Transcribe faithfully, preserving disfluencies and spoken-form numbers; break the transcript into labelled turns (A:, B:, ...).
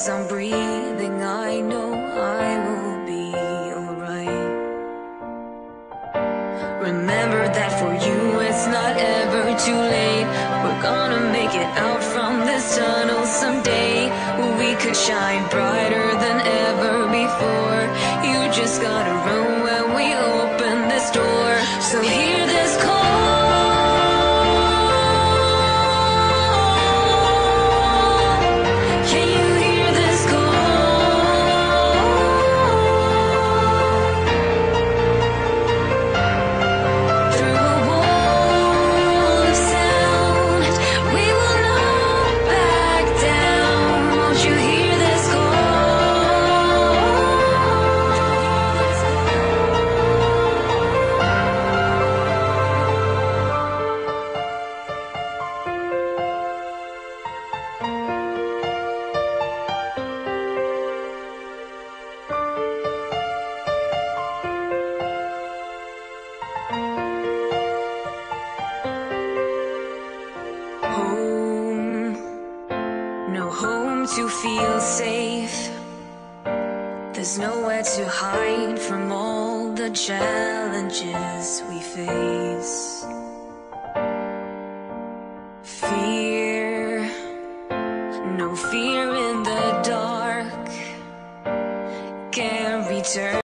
A: as I'm breathing, I know I will be alright. Remember that for you it's not ever too late. We're gonna make it out from this tunnel someday. We could shine brighter than ever before. You just gotta run when we open this door. So hear this call. Home, no home to feel safe. There's nowhere to hide from all the challenges we face. Fear, no fear in the dark, can't return.